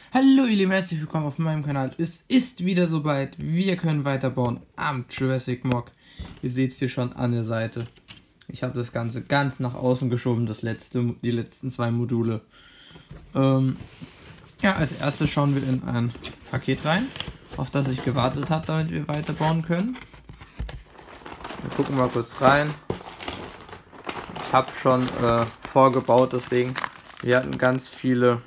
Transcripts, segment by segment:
Hallo ihr Lieben, herzlich willkommen auf meinem Kanal. Es ist wieder soweit, wir können weiterbauen am Jurassic Mock. Ihr seht es hier schon an der Seite. Ich habe das Ganze ganz nach außen geschoben, die letzten zwei Module. Ja, als erstes schauen wir in ein Paket rein, auf das ich gewartet habe, damit wir weiterbauen können. Wir gucken mal kurz rein. Ich habe schon vorgebaut, deswegen wir hatten ganz viele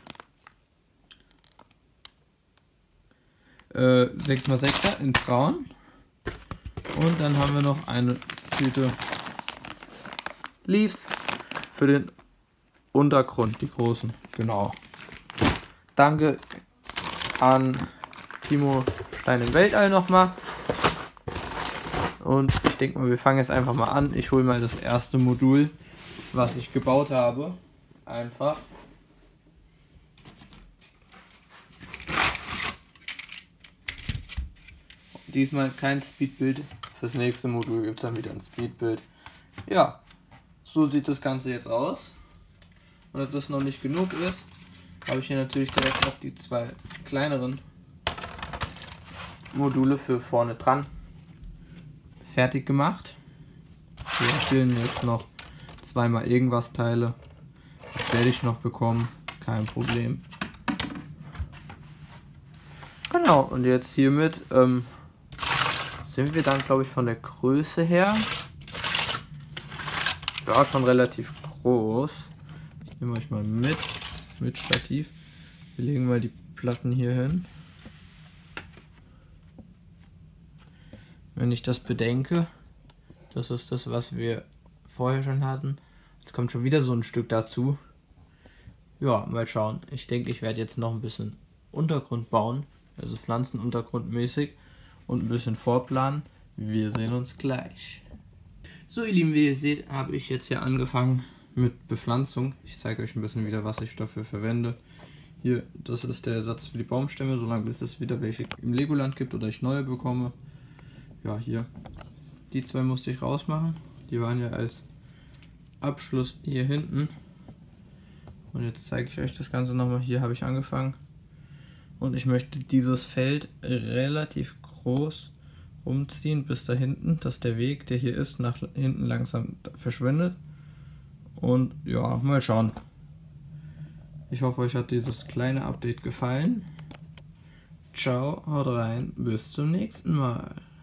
6x6er in braun und dann haben wir noch eine Tüte Leaves für den Untergrund, die großen, genau. Danke an Timo Stein im Weltall nochmal. Und ich denke mal, wir fangen jetzt einfach mal an. Ich hole mal das erste Modul, was ich gebaut habe, einfach. Diesmal kein Speedbild, fürs nächste Modul gibt es dann wieder ein Speedbild. Ja, so sieht das Ganze jetzt aus. Und ob das noch nicht genug ist, habe ich hier natürlich direkt noch die zwei kleineren Module für vorne dran fertig gemacht. Hier fehlen jetzt noch zweimal irgendwas Teile. Das werde ich noch bekommen, kein Problem. Genau, und jetzt hiermit sind wir dann, glaube ich, von der Größe her ja schon relativ groß. Ich nehme euch mal mit Stativ. Wir legen mal die Platten hier hin. Wenn ich das bedenke, das ist das, was wir vorher schon hatten. Jetzt kommt schon wieder so ein Stück dazu. Ja, mal schauen. Ich denke, ich werde jetzt noch ein bisschen Untergrund bauen, also Pflanzenuntergrundmäßig, und ein bisschen vorplanen. Wir sehen uns gleich. So ihr Lieben, wie ihr seht, habe ich jetzt hier angefangen mit Bepflanzung. Ich zeige euch ein bisschen wieder, was ich dafür verwende. Hier, das ist der Ersatz für die Baumstämme, solange bis es wieder welche im Legoland gibt oder ich neue bekomme. Ja, hier. Die zwei musste ich rausmachen. Die waren ja als Abschluss hier hinten. Und jetzt zeige ich euch das Ganze nochmal. Hier habe ich angefangen. Und ich möchte dieses Feld relativ groß rumziehen bis da hinten, dass der Weg, der hier ist, nach hinten langsam verschwindet. Und ja, mal schauen. Ich hoffe, euch hat dieses kleine Update gefallen. Ciao, haut rein, bis zum nächsten Mal.